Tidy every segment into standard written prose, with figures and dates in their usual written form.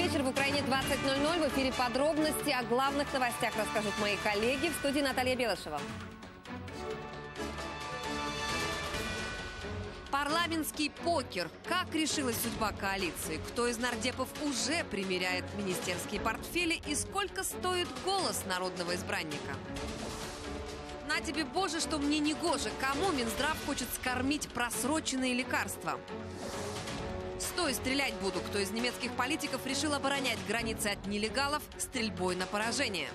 вечер. В Украине 20:00. В эфире подробности. О главных новостях расскажут мои коллеги. В студии Наталья Белышева. Парламентский покер. Как решилась судьба коалиции? Кто из нардепов уже примеряет министерские портфели? И сколько стоит голос народного избранника? На тебе, Боже, что мне не гоже. Кому Минздрав хочет скормить просроченные лекарства? Стой, стрелять буду. Кто из немецких политиков решил оборонять границы от нелегалов стрельбой на поражение?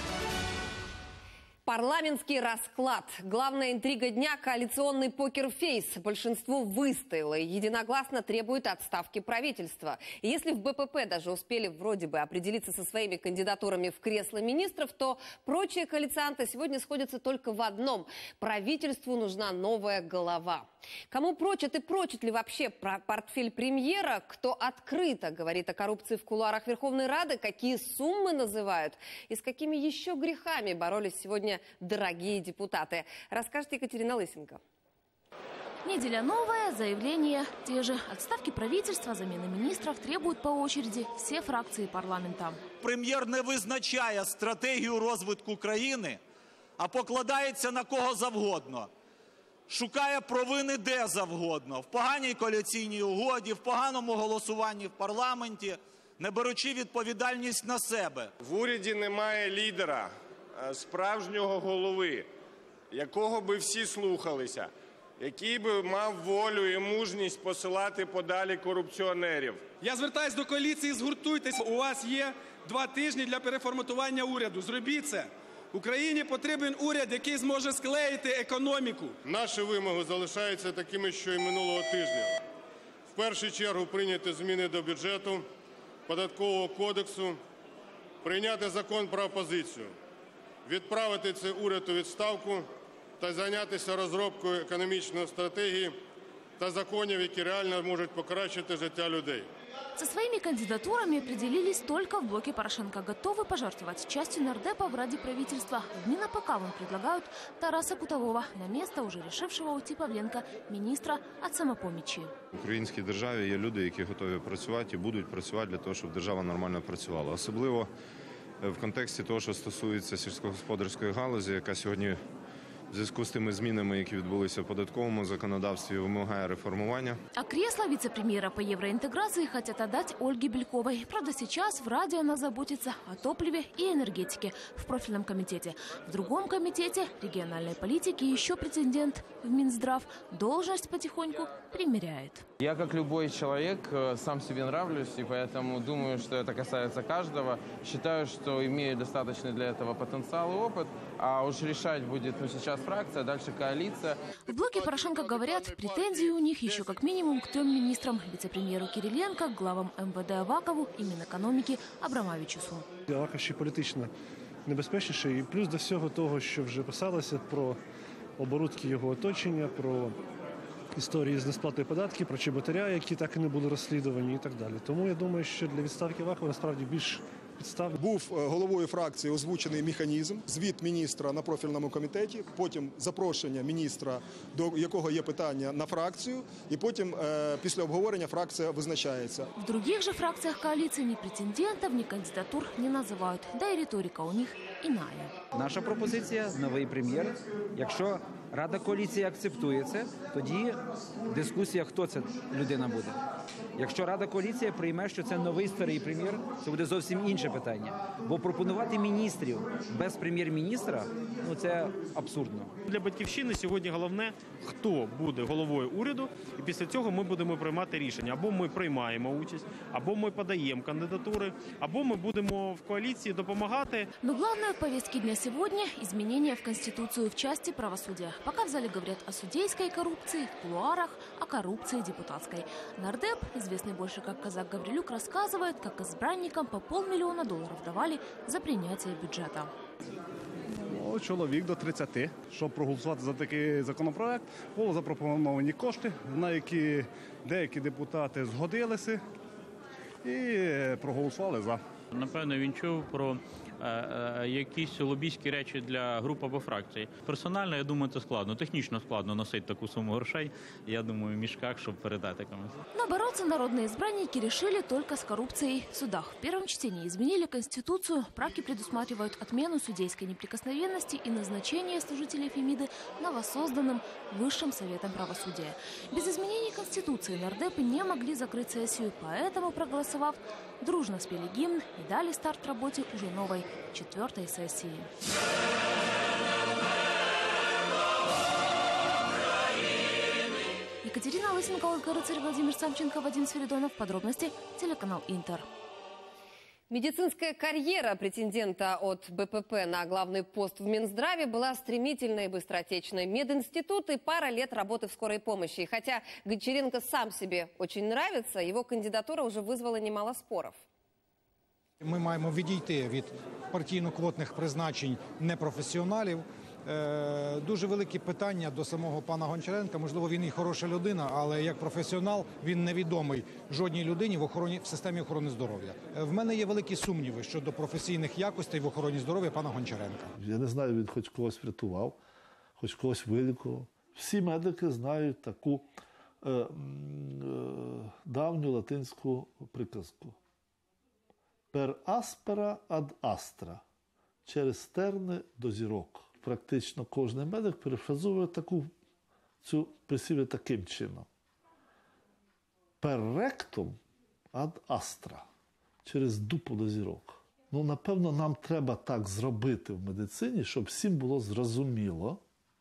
Парламентский расклад. Главная интрига дня – коалиционный покер-фейс. Большинство выстояло и единогласно требует отставки правительства. И если в БПП даже успели вроде бы определиться со своими кандидатурами в кресло министров, то прочие коалицианты сегодня сходятся только в одном – правительству нужна новая голова. Кому прочат и прочит ли вообще портфель премьера? Кто открыто говорит о коррупции в кулуарах Верховной Рады? Какие суммы называют? И с какими еще грехами боролись сегодня дорогие депутаты? Расскажет Екатерина Лысенко. Неделя новая, заявления те же. Отставки правительства, замены министров требуют по очереди все фракции парламента. Прем'єр не визначає стратегію розвитку країни, а покладається на кого завгодно. Шукає провини де завгодно. В поганій коаліційній угоді, в поганому голосуванні в парламенті, не беручи відповідальність на себе. В уряді немає лідера, справжнього голови, якого би всі слухалися, який би мав волю і мужність посилати подалі корупціонерів. Я звертаюсь до коаліції, згуртуйтесь. У вас є 2 тижні для переформатування уряду. Зробіть це. Україні потрібен уряд, який зможе склеїти економіку. Наші вимоги залишаються такими, що і минулого тижня. В першу чергу прийняти зміни до бюджету, податкового кодексу, прийняти закон про опозицію, відправити цей уряд у відставку та зайнятися розробкою економічної стратегії та законів, які реально можуть покращити життя людей. Со своими кандидатурами определились только в блоке Порошенко. Готовы пожертвовать частью нардепов ради правительства. В Минапокавом предлагают Тараса Кутового на место уже решившего уйти Павленка, министра от самопомічі. В українській державі є люди, які готові працювати і будуть працювати для того, щоб держава нормально працювала. Особливо в контексті того, що стосується сільськогосподарської галузі, яка сьогодні в зв'язку з тими змінами, які відбулися в податковому законодавстві, вимагає реформування. А кресло вице-премьера по евроинтеграции хотят отдать Ольге Бельковой. Правда, сейчас в Раде она заботится о топливе и энергетике в профильном комитете. В другом комитете региональной политики еще претендент в Минздрав должность потихоньку примеряет. Я, как любой человек, сам себе нравлюсь, и поэтому думаю, что это касается каждого. Считаю, что имею достаточный для этого потенциал и опыт, а уж решать будет сейчас фракция, дальше коалиция. В блоке Порошенко говорят, претензии у них еще как минимум к 3 министрам: вице-премьеру Кириленко, главам МВД Авакову и Минэкономики Абрамавичусу. Аваков ще політично небезпечніший, і плюс до всього того, що вже писалося про оборудки його оточення, про історії з несплатою податків, про чеботаря, які так і не були розслідувані і так далі. Тому я думаю, що для відставки Авакова насправді більш підстав. Був головою фракції озвучений механізм, звіт міністра на профільному комітеті, потім запрошення міністра, до якого є питання, на фракцію, і потім після обговорення фракція визначається. В других же фракциях коалиции ни претендентов, ни кандидатур не называют. Да и риторика у них иная. Наша пропозиція – новий прем'єр. Якщо Рада коаліції акцептує це, тоді дискусія, хто ця людина буде. Якщо Рада коаліції прийме, що це новий старий прем'єр, це буде зовсім інше питання. Бо пропонувати міністрів без прем'єр-міністра – це абсурдно. Для «Батьківщини» сьогодні головне, хто буде головою уряду, і після цього ми будемо приймати рішення. Або ми приймаємо участь, або ми подаємо кандидатури, або ми будемо в коаліції допомагати. Но главное в повестке дня сегодня – изменения в Конституцию в части правосудия. Пока в зале говорят о судейской коррупции, в кулуарах – о коррупции депутатской. Нардеп, известный больше как казак Гаврилюк, рассказывает, как избранникам по $500 000 давали за принятие бюджета. Чоловік до 30, щоб проголосувати за такий законопроект, були запропоновані кошти, на які деякі депутати згодилися і проголосували за. Напевно, він чув про якісь лобійські речі для груп або фракцій. Персонально, я думаю, це складно. Технічно складно носити таку суму грошей, я думаю, в мішках, щоб передати комусь. Но бороться народные избранники решили только с коррупцией в судах. В первом чтении изменили Конституцию. Правки предусматривают отмену судейской неприкосновенности и назначение служителей Фемиды новосозданным Высшим Советом правосудия. Без изменений Конституции нардепы не могли закрыть сессию, поэтому, проголосовав, дружно спели гимн и дали старт работе уже новой 4-й сессии. Екатерина Лысенко, Ольга Рыцарь, Владимир Самченко, Вадим Свиридонов. Подробности телеканал Интер. Медицинская карьера претендента от БПП на главный пост в Минздраве была стремительной и быстротечной. Мединститут и пара лет работы в скорой помощи. И хотя Гончаренко сам себе очень нравится, его кандидатура уже вызвала немало споров. Ми маємо відійти від партійно-квотних призначень непрофесіоналів. Дуже великі питання до самого пана Гончаренка. Можливо, він і хороша людина, але як професіонал він невідомий жодній людині в системі охорони здоров'я. В мене є великі сумніви щодо професійних якостей в охороні здоров'я пана Гончаренка. Я не знаю, він хоч когось врятував, хоч когось вилікував. Всі медики знають таку давню латинську приказку. Per aspera ad astra. Через терни до зірок. Практично кожен медик перефразує цю присів'я таким чином. Per rectum ad astra. Через дупу до зірок. Напевно, нам треба так зробити в медицині, щоб всім було зрозуміло,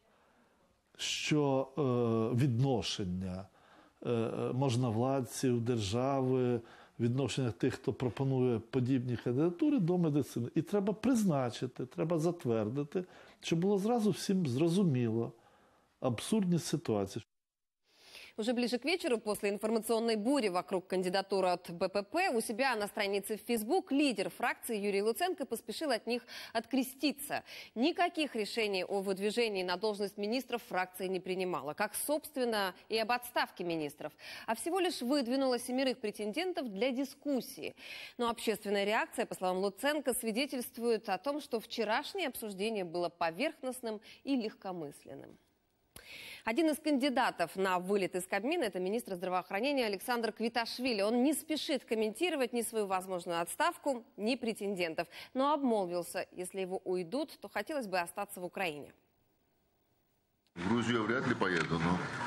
що відношення можновладців, держави, відношення тих, хто пропонує подібні кандидатури до медицини. І треба призначити, треба затвердити, щоб було зразу всім зрозуміло абсурдність ситуації. Уже ближе к вечеру, после информационной бури вокруг кандидатуры от БПП, у себя на странице в Facebook лидер фракции Юрий Луценко поспешил от них откреститься. Никаких решений о выдвижении на должность министров фракция не принимала, как, собственно, и об отставке министров, а всего лишь выдвинула 7 претендентов для дискуссии. Но общественная реакция, по словам Луценко, свидетельствует о том, что вчерашнее обсуждение было поверхностным и легкомысленным. Один из кандидатов на вылет из Кабмина – это министр здравоохранения Александр Квиташвили. Он не спешит комментировать ни свою возможную отставку, ни претендентов. Но обмолвился, если его уйдут, то хотелось бы остаться в Украине. В Грузию я вряд ли поеду,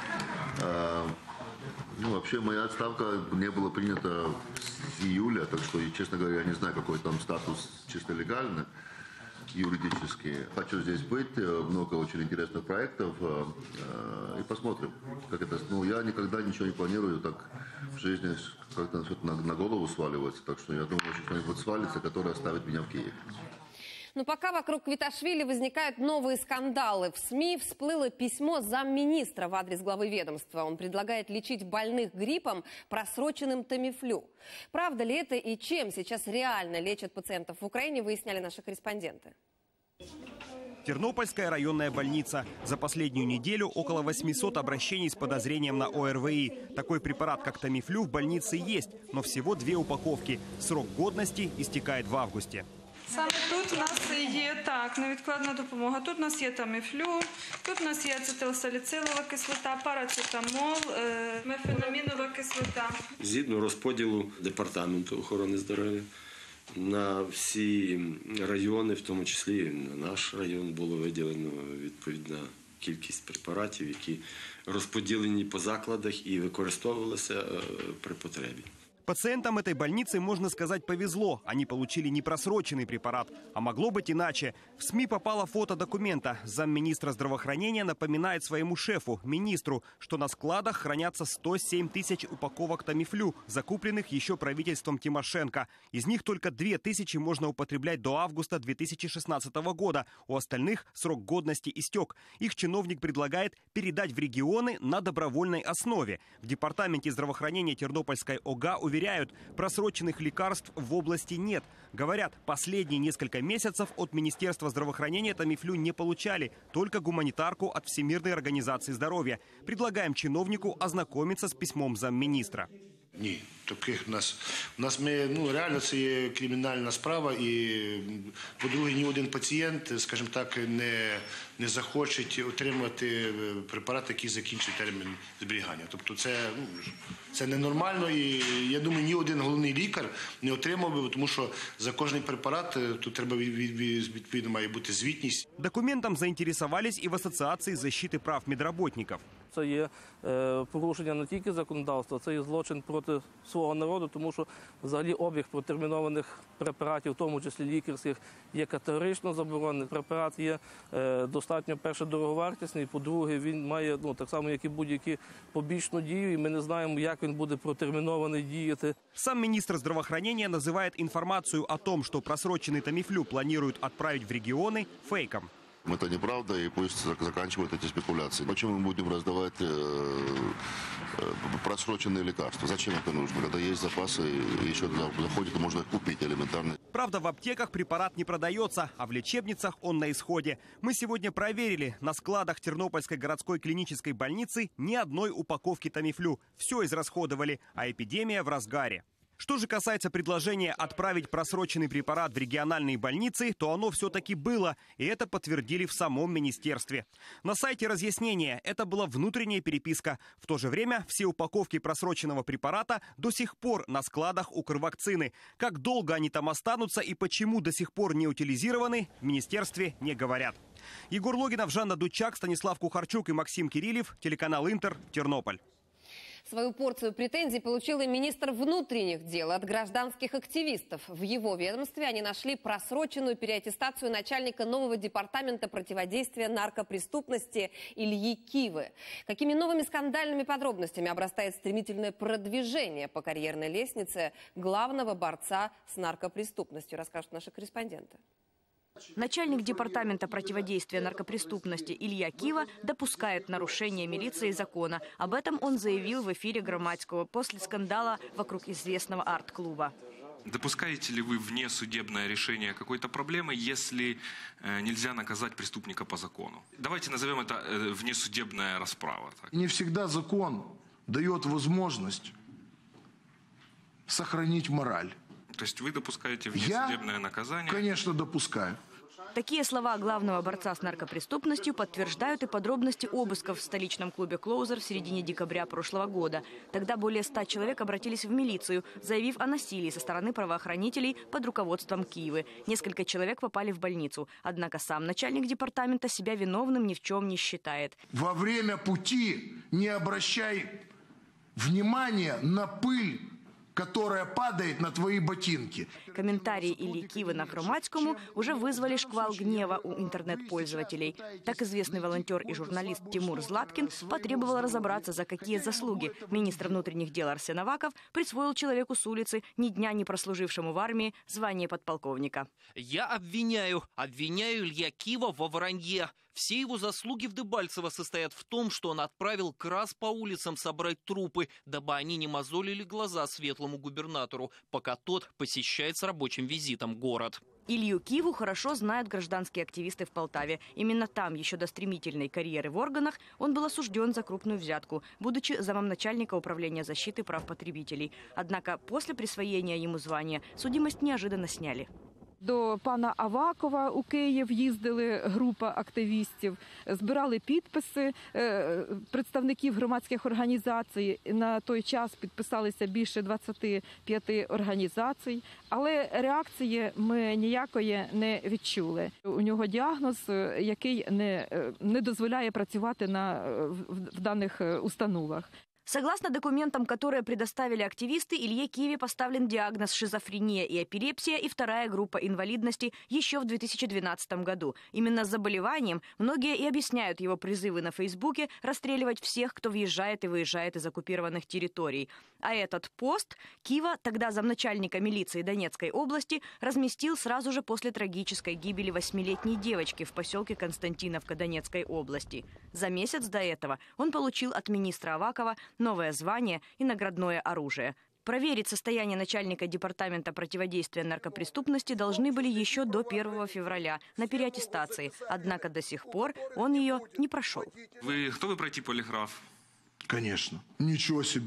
но вообще моя отставка не была принята с июля, так что, честно говоря, я не знаю, какой там статус чисто легальный. Юридически. Хочу здесь быть, много очень интересных проектов, и посмотрим, как это. Я никогда ничего не планирую, так в жизни как-то на голову сваливается, так что я думаю, что что-нибудь свалится, которое оставит меня в Киеве. Но пока вокруг Квиташвили возникают новые скандалы. В СМИ всплыло письмо замминистра в адрес главы ведомства. Он предлагает лечить больных гриппом просроченным тамифлю. Правда ли это и чем сейчас реально лечат пациентов в Украине, выясняли наши корреспонденты. Тернопольская районная больница. За последнюю неделю около 800 обращений с подозрением на ОРВИ. Такой препарат, как тамифлю, в больнице есть, но всего 2 упаковки. Срок годности истекает в августе. Саме тут у нас є невідкладна допомога. Тут у нас є таміфлю, тут у нас є ацетилсаліцилова кислота, парацетамол, мефенамінова кислота. Згідно розподілу Департаменту охорони здоров'я на всі райони, в тому числі на наш район, було виділено відповідна кількість препаратів, які розподілені по закладах і використовувалися при потребі. Пациентам этой больницы, можно сказать, повезло. Они получили не просроченный препарат, а могло быть иначе. В СМИ попало фото документа. Замминистра здравоохранения напоминает своему шефу, министру, что на складах хранятся 107 тысяч упаковок тамифлю, закупленных еще правительством Тимошенко. Из них только 2000 можно употреблять до августа 2016 года. У остальных срок годности истек. Их чиновник предлагает передать в регионы на добровольной основе. В департаменте здравоохранения Тернопольской ОГА уверяют, просроченных лекарств в области нет. Говорят, последние несколько месяцев от Министерства здравоохранения тамифлю не получали, только гуманитарку от Всемирной организации здоровья. Предлагаем чиновнику ознакомиться с письмом замминистра. Ні. Таких у нас реально це є кримінальна справа, і, по-друге, ні один пацієнт, скажімо так, не захоче отримати препарат, який закінчить термін зберігання. Тобто це ненормально, і я думаю, ні один головний лікар не отримав би, тому що за кожний препарат тут треба відповідно має бути звітність. Документом заінтересувались і в Асоціації защити прав медработників. Це є порушення не тільки законодавства, це є злочин проти свого народу, тому що взагалі обіг протермінованих препаратів, в тому числі лікарських, є категорично заборонений. Препарат є достатньо, перше, дороговартісний, по-друге, він має, так само, як і будь-які побічну дію, і ми не знаємо, як він буде протермінований діяти. Сам министр здравоохранения называет информацию о том, что просроченный Тамифлю планируют отправить в регионы, фейком. Это неправда, и пусть заканчивают эти спекуляции. Почему мы будем раздавать просроченные лекарства? Зачем это нужно? Когда есть запасы, и еще заходит, можно их купить элементарно. Правда, в аптеках препарат не продается, а в лечебницах он на исходе. Мы сегодня проверили, на складах Тернопольской городской клинической больницы ни одной упаковки Тамифлю. Все израсходовали, а эпидемия в разгаре. Что же касается предложения отправить просроченный препарат в региональные больницы, то оно все-таки было, и это подтвердили в самом министерстве. На сайте разъяснения это была внутренняя переписка. В то же время все упаковки просроченного препарата до сих пор на складах Укрвакцины. Как долго они там останутся и почему до сих пор не утилизированы, в министерстве не говорят. Егор Логинов, Жанна Дудчак, Станислав Кухарчук и Максим Кириллев, телеканал Интер, Тернополь. Свою порцию претензий получил и министр внутренних дел от гражданских активистов. В его ведомстве они нашли просроченную переаттестацию начальника нового департамента противодействия наркопреступности Ильи Кивы. Какими новыми скандальными подробностями обрастает стремительное продвижение по карьерной лестнице главного борца с наркопреступностью, расскажут наши корреспонденты. Начальник департамента противодействия наркопреступности Илья Кива допускает нарушение милиции и закона. Об этом он заявил в эфире Громадского после скандала вокруг известного арт-клуба. Допускаете ли вы внесудебное решение какой-то проблемы, если нельзя наказать преступника по закону? Давайте назовем это внесудебная расправа. Так. Не всегда закон дает возможность сохранить мораль. То есть вы допускаете внесудебное наказание? Конечно, допускаю. Такие слова главного борца с наркопреступностью подтверждают и подробности обысков в столичном клубе «Клоузер» в середине декабря прошлого года. Тогда более 100 человек обратились в милицию, заявив о насилии со стороны правоохранителей под руководством Киевы. Несколько человек попали в больницу. Однако сам начальник департамента себя виновным ни в чем не считает. Во время пути не обращай внимания на пыль, которая падает на твои ботинки. Комментарии Ильи Кивы на Громадскому уже вызвали шквал гнева у интернет-пользователей. Так известный волонтер и журналист Тимур Златкин потребовал разобраться, за какие заслуги министр внутренних дел Арсен Аваков присвоил человеку с улицы, ни дня не прослужившему в армии, звание подполковника. Я обвиняю Илья Кива во вранье. Все его заслуги в Дебальцево состоят в том, что он отправил КРАС по улицам собрать трупы, дабы они не мозолили глаза светлому губернатору, пока тот посещает с рабочим визитом город. Илью Киву хорошо знают гражданские активисты в Полтаве. Именно там, еще до стремительной карьеры в органах, он был осужден за крупную взятку, будучи замначальника управления защиты прав потребителей. Однако после присвоения ему звания судимость неожиданно сняли. До пана Авакова у Київ їздили група активістів, збирали підписи представників громадських організацій. На той час підписалися більше 25 організацій, але реакції ми ніякої не відчули. У нього діагноз, який не дозволяє працювати в даних установах. Согласно документам, которые предоставили активисты, Илье Киве поставлен диагноз шизофрения и эпилепсия и вторая группа инвалидности еще в 2012 году. Именно с заболеванием многие и объясняют его призывы на Фейсбуке расстреливать всех, кто въезжает и выезжает из оккупированных территорий. А этот пост Кива, тогда замначальника милиции Донецкой области, разместил сразу же после трагической гибели 8-летней девочки в поселке Константиновка Донецкой области. За месяц до этого он получил от министра Авакова новое звание и наградное оружие. Проверить состояние начальника департамента противодействия наркопреступности должны были еще до 1 февраля на переаттестации. Однако до сих пор он ее не прошел. Вы готовы пройти полиграф? Конечно. Ничего себе.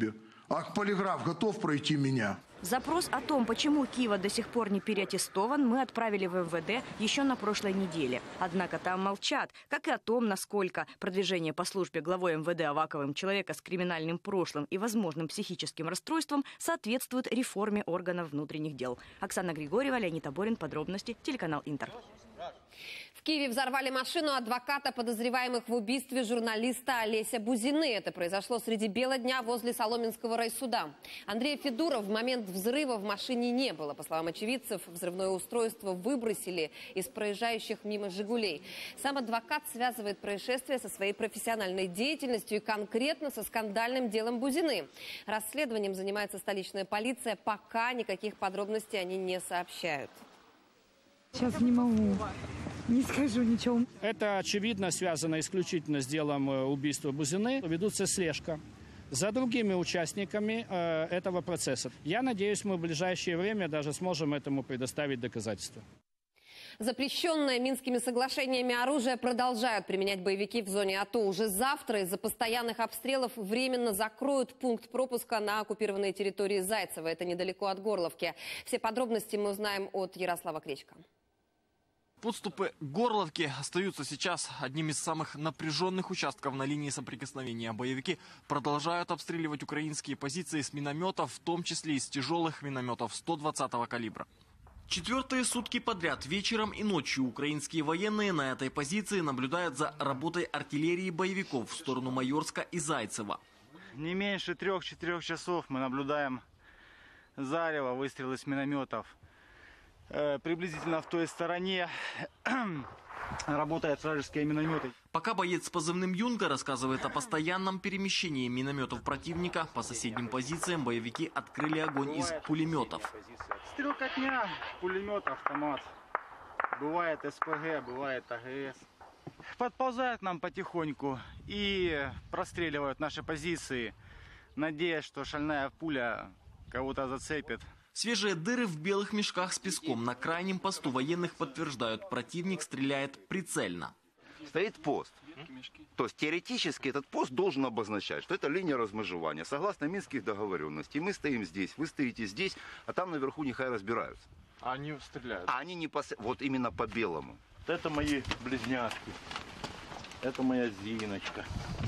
А полиграф готов пройти меня? Запрос о том, почему Кива до сих пор не переаттестован, мы отправили в МВД еще на прошлой неделе. Однако там молчат, как и о том, насколько продвижение по службе главой МВД Аваковым человека с криминальным прошлым и возможным психическим расстройством соответствует реформе органов внутренних дел. Оксана Григорьева, Леонид Аборин. Подробности. Телеканал Интер. В Киеве взорвали машину адвоката, подозреваемых в убийстве журналиста Олеся Бузины. Это произошло среди бела дня возле Соломенского райсуда. Андрея Федура в момент взрыва в машине не было. По словам очевидцев, взрывное устройство выбросили из проезжающих мимо «Жигулей». Сам адвокат связывает происшествие со своей профессиональной деятельностью и конкретно со скандальным делом Бузины. Расследованием занимается столичная полиция. Пока никаких подробностей они не сообщают. Сейчас не могу. Не скажу ничего. Это, очевидно, связано исключительно с делом убийства Бузины. Ведутся слежка за другими участниками этого процесса. Я надеюсь, мы в ближайшее время даже сможем этому предоставить доказательства. Запрещенное Минскими соглашениями оружие продолжают применять боевики в зоне АТО. Уже завтра из-за постоянных обстрелов временно закроют пункт пропуска на оккупированной территории Зайцево. Это недалеко от Горловки. Все подробности мы узнаем от Ярослава Кречка. Подступы к Горловке остаются сейчас одним из самых напряженных участков на линии соприкосновения. Боевики продолжают обстреливать украинские позиции с минометов, в том числе из тяжелых минометов 120-го калибра. Четвертые сутки подряд, вечером и ночью, украинские военные на этой позиции наблюдают за работой артиллерии боевиков в сторону Майорска и Зайцева. Не меньше 3-4 часов мы наблюдаем зарево, выстрелы с минометов. Приблизительно в той стороне работают вражеские минометы. Пока боец с позывным «Юнга» рассказывает о постоянном перемещении минометов противника, по соседним позициям боевики открыли огонь из пулеметов. Стрелкотня, пулемет, автомат. Бывает СПГ, бывает АГС. Подползают нам потихоньку и простреливают наши позиции, надеясь, что шальная пуля кого-то зацепит. Свежие дыры в белых мешках с песком. На крайнем посту военных подтверждают, противник стреляет прицельно. Стоит пост. То есть теоретически этот пост должен обозначать, что это линия размежевания. Согласно минских договоренностей, мы стоим здесь, вы стоите здесь, а там наверху нехай разбираются. А они стреляют? А они не вот именно по белому. Это мои близняшки. Это моя Зиночка.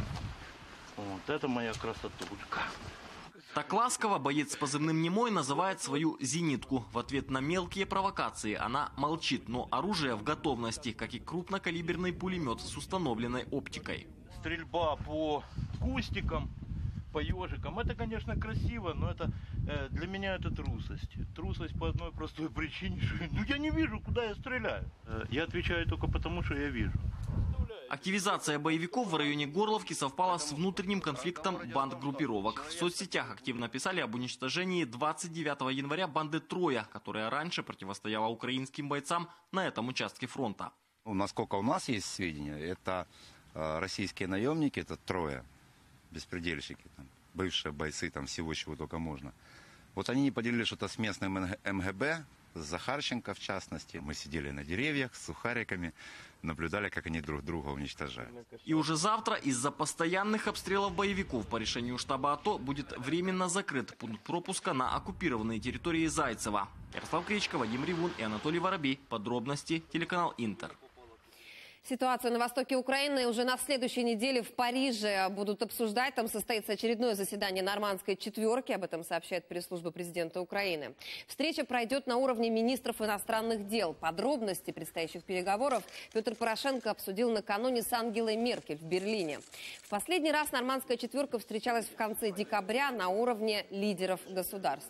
Вот это моя красотулька. Так ласково боец с позывным «Немой» называет свою зенитку. В ответ на мелкие провокации она молчит, но оружие в готовности, как и крупнокалиберный пулемет с установленной оптикой. Стрельба по кустикам, по ежикам. Это, конечно, красиво, но это для меня это трусость. Трусость по одной простой причине, что я не вижу, куда я стреляю. Я отвечаю только потому, что я вижу. Активизация боевиков в районе Горловки совпала с внутренним конфликтом банд-группировок. В соцсетях активно писали об уничтожении 29 января банды «Троя», которая раньше противостояла украинским бойцам на этом участке фронта. Насколько у нас есть сведения, это российские наемники, это «Троя», беспредельщики, там, бывшие бойцы там, всего, чего только можно. Вот они не поделили что-то с местным МГБ, с Захарченко в частности. Мы сидели на деревьях с сухариками, наблюдали, как они друг друга уничтожают. И уже завтра из-за постоянных обстрелов боевиков по решению штаба АТО будет временно закрыт пункт пропуска на оккупированные территории Зайцева. Ярослав Кречко, Вадим Ревун и Анатолий Воробей. Подробности телеканал Интер. Ситуацию на востоке Украины уже на следующей неделе в Париже будут обсуждать. Там состоится очередное заседание нормандской четверки. Об этом сообщает пресс-служба президента Украины. Встреча пройдет на уровне министров иностранных дел. Подробности предстоящих переговоров Петр Порошенко обсудил накануне с Ангелой Меркель в Берлине. В последний раз нормандская четверка встречалась в конце декабря на уровне лидеров государств.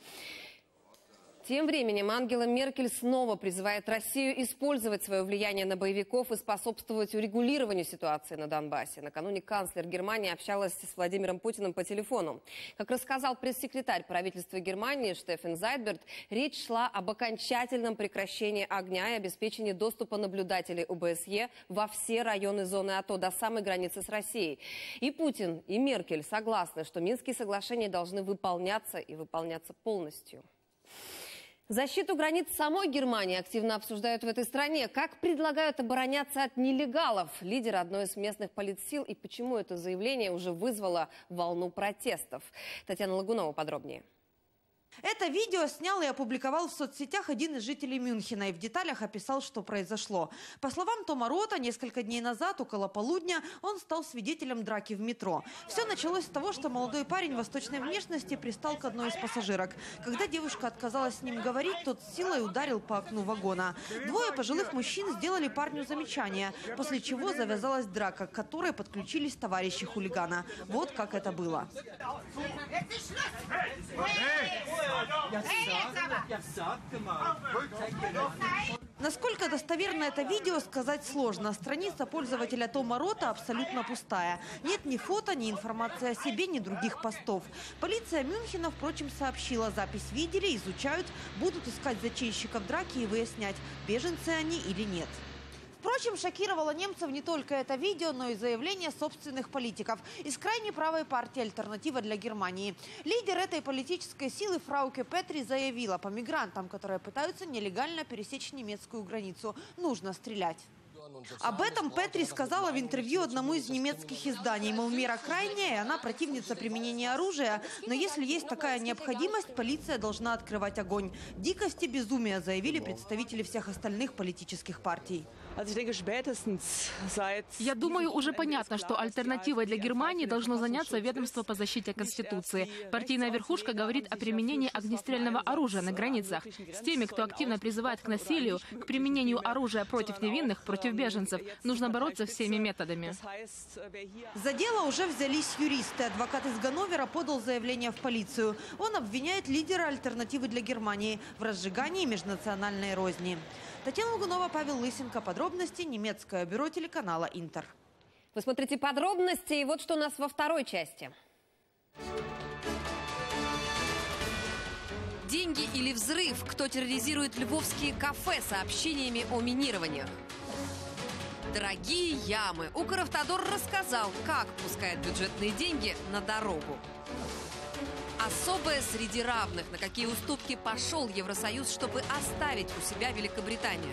Тем временем Ангела Меркель снова призывает Россию использовать свое влияние на боевиков и способствовать урегулированию ситуации на Донбассе. Накануне канцлер Германии общалась с Владимиром Путиным по телефону. Как рассказал пресс-секретарь правительства Германии Штефан Зайдберт, речь шла об окончательном прекращении огня и обеспечении доступа наблюдателей ОБСЕ во все районы зоны АТО до самой границы с Россией. И Путин, и Меркель согласны, что Минские соглашения должны выполняться и выполняться полностью. Защиту границ самой Германии активно обсуждают в этой стране. Как предлагают обороняться от нелегалов лидер одной из местных политсил и почему это заявление уже вызвало волну протестов. Татьяна Лагунова подробнее. Это видео снял и опубликовал в соцсетях один из жителей Мюнхена и в деталях описал, что произошло. По словам Тома Рота, несколько дней назад, около полудня, он стал свидетелем драки в метро. Все началось с того, что молодой парень восточной внешности пристал к одной из пассажирок. Когда девушка отказалась с ним говорить, тот с силой ударил по окну вагона. Двое пожилых мужчин сделали парню замечание, после чего завязалась драка, к которой подключились товарищи хулигана. Вот как это было. Насколько достоверно это видео, сказать сложно. Страница пользователя Тома Рота абсолютно пустая. Нет ни фото, ни информации о себе, ни других постов. Полиция Мюнхена, впрочем, сообщила, запись видели, изучают, будут искать зачинщиков драки и выяснять, беженцы они или нет. Впрочем, шокировало немцев не только это видео, но и заявление собственных политиков из крайне правой партии «Альтернатива для Германии». Лидер этой политической силы Фрауке Петри заявила, по мигрантам, которые пытаются нелегально пересечь немецкую границу, нужно стрелять. Об этом Петри сказала в интервью одному из немецких изданий. Мол, мера крайняя, и она противница применения оружия. Но если есть такая необходимость, полиция должна открывать огонь. Дикость и безумие, заявили представители всех остальных политических партий. Я думаю, уже понятно, что альтернативой для Германии должно заняться ведомство по защите Конституции. Партийная верхушка говорит о применении огнестрельного оружия на границах. С теми, кто активно призывает к насилию, к применению оружия против невинных, против беженцев, нужно бороться всеми методами. За дело уже взялись юристы. Адвокат из Ганновера подал заявление в полицию. Он обвиняет лидера «Альтернативы для Германии» в разжигании межнациональной розни. Татьяна Лагунова, Павел Лысенко. Подробности. Немецкое бюро телеканала «Интер». Вы смотрите подробности, и вот что у нас во второй части. Деньги или взрыв? Кто терроризирует львовские кафе сообщениями о минированиях? Дорогие ямы. Укравтодор рассказал, как пускает бюджетные деньги на дорогу. Особое среди равных. На какие уступки пошел Евросоюз, чтобы оставить у себя Великобританию?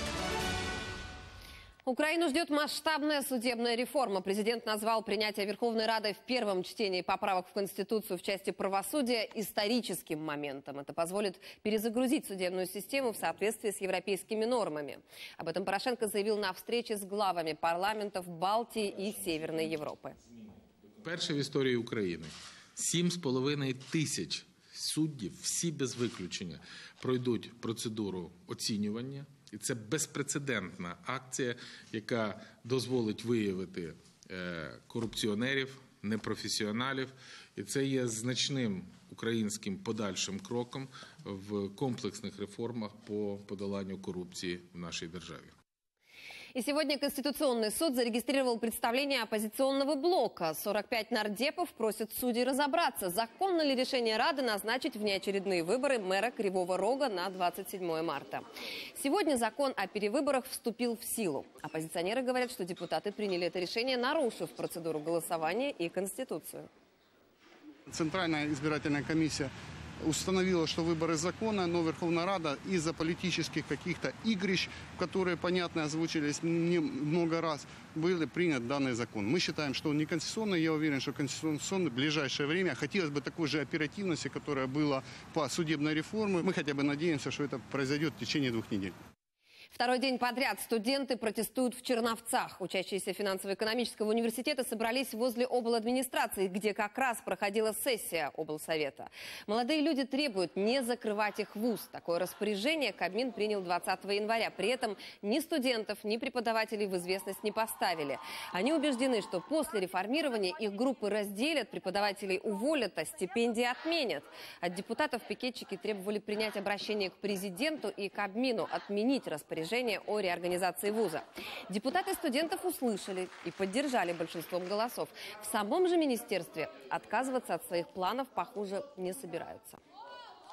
Украину ждет масштабная судебная реформа. Президент назвал принятие Верховной Радой в первом чтении поправок в Конституцию в части правосудия историческим моментом. Это позволит перезагрузить судебную систему в соответствии с европейскими нормами. Об этом Порошенко заявил на встрече с главами парламентов Балтии и Северной Европы. Перше в історії України 7,5 тисяч суддів, всі без виключення, пройдуть процедуру оцінювання. І це безпрецедентна акція, яка дозволить виявити корупціонерів, непрофесіоналів. І це є значним українським подальшим кроком в комплексних реформах по подоланню коррупции в нашей державе. И сегодня Конституционный суд зарегистрировал представление оппозиционного блока. 45 нардепов просят судей разобраться, законно ли решение Рады назначить внеочередные выборы мэра Кривого Рога на 27 марта. Сегодня закон о перевыборах вступил в силу. Оппозиционеры говорят, что депутаты приняли это решение, нарушив процедуру голосования и Конституцию. Центральная избирательная комиссия установила, что выборы законны, но Верховная Рада из-за политических каких-то игрищ, которые, понятно, озвучились много раз, был принят данный закон. Мы считаем, что он неконституционный. Я уверен, что конституционный в ближайшее время. Хотелось бы такой же оперативности, которая была по судебной реформе. Мы хотя бы надеемся, что это произойдет в течение 2 недель. Второй день подряд студенты протестуют в Черновцах. Учащиеся финансово-экономического университета собрались возле обладминистрации, где как раз проходила сессия облсовета. Молодые люди требуют не закрывать их вуз. Такое распоряжение Кабмин принял 20 января. При этом ни студентов, ни преподавателей в известность не поставили. Они убеждены, что после реформирования их группы разделят, преподавателей уволят, а стипендии отменят. От депутатов пикетчики требовали принять обращение к президенту и Кабмину, отменить распоряжение о реорганизации вуза. Депутаты студентов услышали и поддержали большинством голосов. В самом же министерстве отказываться от своих планов, похоже, не собираются.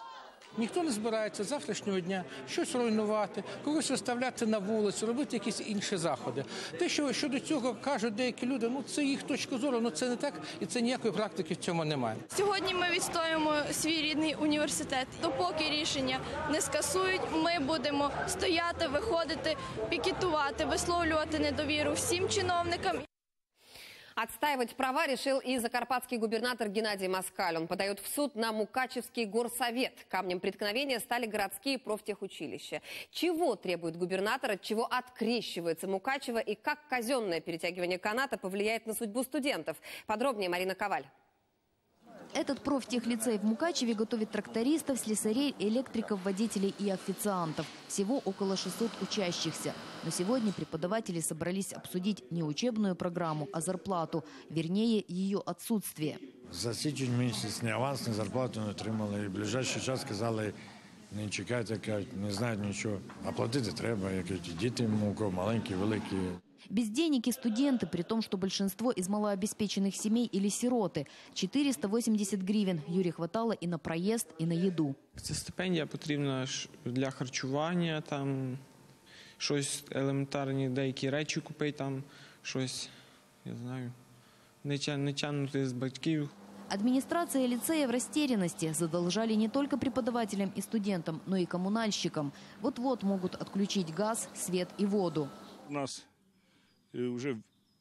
Ніхто не збирається з завтрашнього дня щось руйнувати, когось виставляти на вулицю, робити якісь інші заходи. Те, що щодо цього кажуть деякі люди, це їх точка зору, це не так, і це ніякої практики в цьому немає. Сьогодні ми відстоюємо свій рідний університет. Допоки рішення не скасують, ми будемо стояти, виходити, пікетувати, висловлювати недовіру всім чиновникам. Отстаивать права решил и закарпатский губернатор Геннадий Москаль. Он подает в суд на Мукачевский горсовет. Камнем преткновения стали городские профтехучилища. Чего требует губернатор, от чего открещивается Мукачево и как казенное перетягивание каната повлияет на судьбу студентов? Подробнее Марина Коваль. Этот профтехлицей в Мукачеве готовит трактористов, слесарей, электриков, водителей и официантов. Всего около 600 учащихся. Но сегодня преподаватели собрались обсудить не учебную программу, а зарплату, вернее, ее отсутствие. За січень місяць ні аванс, ні зарплату не отримали. І в ближайший час сказали, не чекайте, не знають нічого. А платити треба, діти маленькі, великі. Без денег и студенты, при том, что большинство из малообеспеченных семей или сироты. 480 гривен Юрі хватало і на проїзд, і на їду. Ця стипендія потрібна для харчування, щось елементарні, деякі речі купити, щось, я знаю, не тягнути з батьків. Администрация лицея в растерянности. Задолжали не только преподавателям и студентам, но и коммунальщикам. Вот-вот могут отключить газ, свет и воду. У нас вже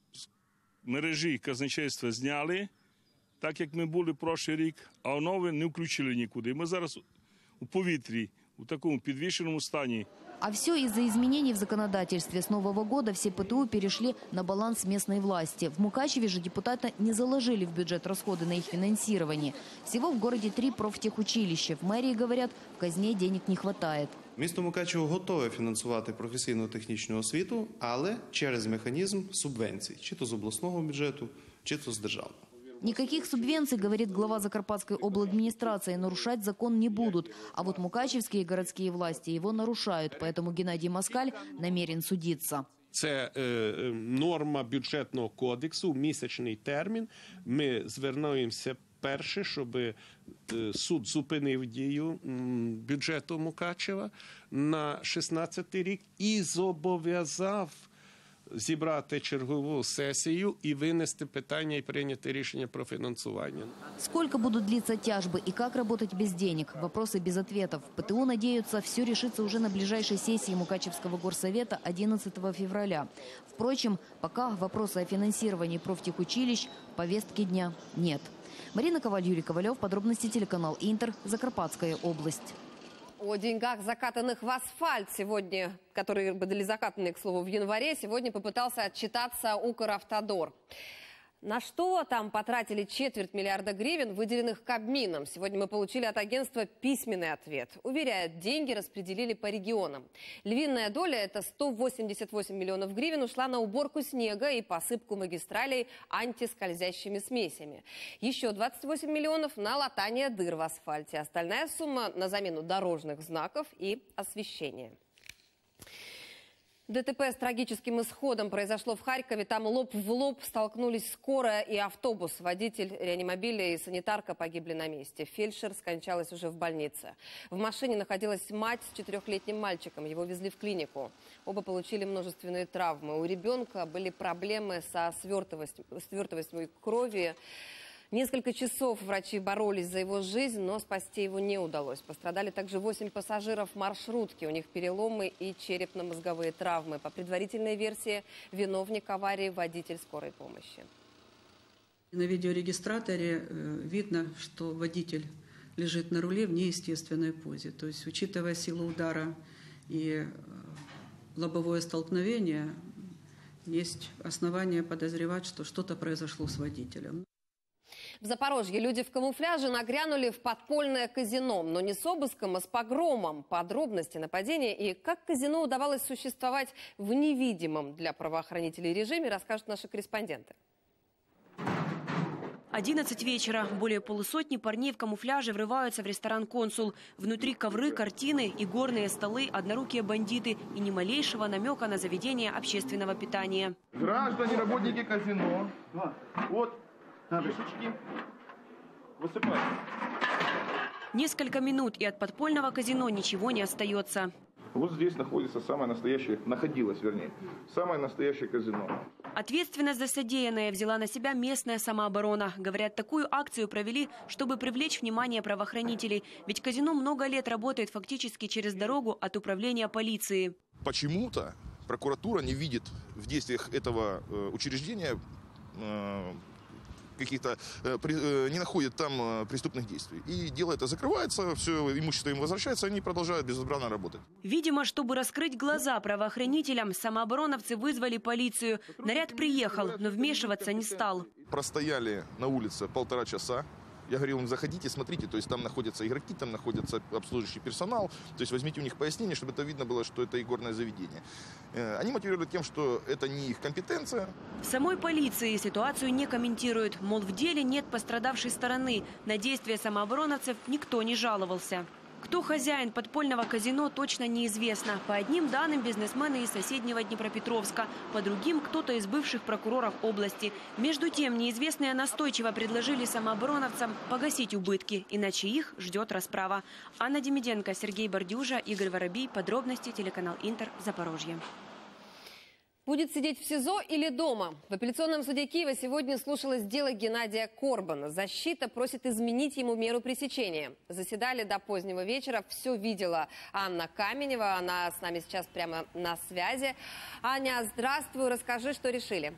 мережі казначейства зняли, так як ми були прошлий рік, а нове не включили нікуди. Ми зараз у повітрі, у такому підвішеному стані. А все из-за изменений в законодательстве. С Нового года все ПТУ перешли на баланс местной власти. В Мукачеве же депутаты не заложили в бюджет расходы на их финансирование. Всего в городе 3 профтехучилища. В мэрии говорят, в казне денег не хватает. Місто Мукачево готове фінансувати професійно-технічну освіту, але через механізм субвенцій, чи то з обласного бюджету, чи то з державного. Никаких субвенций, говорит глава Закарпатской обладминистрации, нарушать закон не будут. А вот мукачевские городские власти его нарушают, поэтому Геннадий Москаль намерен судиться. Це норма бюджетного кодексу, місячний термін. Ми звернемося перше, щоб суд зупинив дію бюджету Мукачева на 16-й рік і зобов'язав зібрати чергову сессию и вынести питание и принять решение про финансирование. Сколько будут длиться тяжбы и как работать без денег? Вопросы без ответов. ПТУ надеются, все решится уже на ближайшей сессии Мукачевского горсовета 11 февраля. Впрочем, пока вопросы о финансировании профтехучилищ повестки дня нет. Марина Коваль, Юрий Ковалев. Подробности телеканал Интер. Закарпатская область. О деньгах, закатанных в асфальт сегодня, которые были закатаны, к слову, в январе, сегодня попытался отчитаться Укравтодор. На что там потратили 250 миллиона гривен, выделенных Кабмином? Сегодня мы получили от агентства письменный ответ. Уверяют, деньги распределили по регионам. Львиная доля, это 188 миллионов гривен, ушла на уборку снега и посыпку магистралей антискользящими смесями. Еще 28 миллионов на латание дыр в асфальте. Остальная сумма на замену дорожных знаков и освещения. ДТП с трагическим исходом произошло в Харькове. Там лоб в лоб столкнулись скорая и автобус. Водитель реанимобиля и санитарка погибли на месте. Фельдшер скончалась уже в больнице. В машине находилась мать с 4-летним мальчиком. Его везли в клинику. Оба получили множественные травмы. У ребенка были проблемы со свертывостью крови. Несколько часов врачи боролись за его жизнь, но спасти его не удалось. Пострадали также 8 пассажиров маршрутки. У них переломы и черепно-мозговые травмы. По предварительной версии, виновник аварии – водитель скорой помощи. На видеорегистраторе видно, что водитель лежит на руле в неестественной позе. То есть, учитывая силу удара и лобовое столкновение, есть основания подозревать, что что-то произошло с водителем. В Запорожье люди в камуфляже нагрянули в подпольное казино. Но не с обыском, а с погромом. Подробности нападения и как казино удавалось существовать в невидимом для правоохранителей режиме, расскажут наши корреспонденты. 11 вечера. Более полусотни парней в камуфляже врываются в ресторан «Консул». Внутри ковры, картины, игорные столы, однорукие бандиты и ни малейшего намека на заведение общественного питания. Граждане, работники казино. Вот. Высыпай. Несколько минут, и от подпольного казино ничего не остается. Вот здесь находилось самое настоящее казино. Ответственность за содеянное взяла на себя местная самооборона. Говорят, такую акцию провели, чтобы привлечь внимание правоохранителей. Ведь казино много лет работает фактически через дорогу от управления полиции. Почему-то прокуратура не видит в действиях этого учреждения не находит там преступных действий. И дело это закрывается, все имущество им возвращается, они продолжают безвозбранно работать. Видимо, чтобы раскрыть глаза правоохранителям, самообороновцы вызвали полицию. Наряд приехал, но вмешиваться не стал. Простояли на улице 1,5 часа. Я говорил им, заходите, смотрите, то есть там находятся игроки, там находится обслуживающий персонал, то есть возьмите у них пояснение, чтобы это видно было, что это игорное заведение. Они мотивируют тем, что это не их компетенция. В самой полиции ситуацию не комментируют, мол, в деле нет пострадавшей стороны. На действия самообороновцев никто не жаловался. Кто хозяин подпольного казино, точно неизвестно. По одним данным, бизнесмены из соседнего Днепропетровска, по другим, кто-то из бывших прокуроров области. Между тем, неизвестные настойчиво предложили самообороновцам погасить убытки, иначе их ждет расправа. Анна Демиденко, Сергей Бордюжа, Игорь Воробей. Подробности телеканал Интер, Запорожье. Будет сидеть в СИЗО или дома? В апелляционном суде Киева сегодня слушалось дело Геннадия Корбана. Защита просит изменить ему меру пресечения. Заседали до позднего вечера. Все видела Анна Каменева. Она с нами сейчас прямо на связи. Аня, здравствуй. Расскажи, что решили.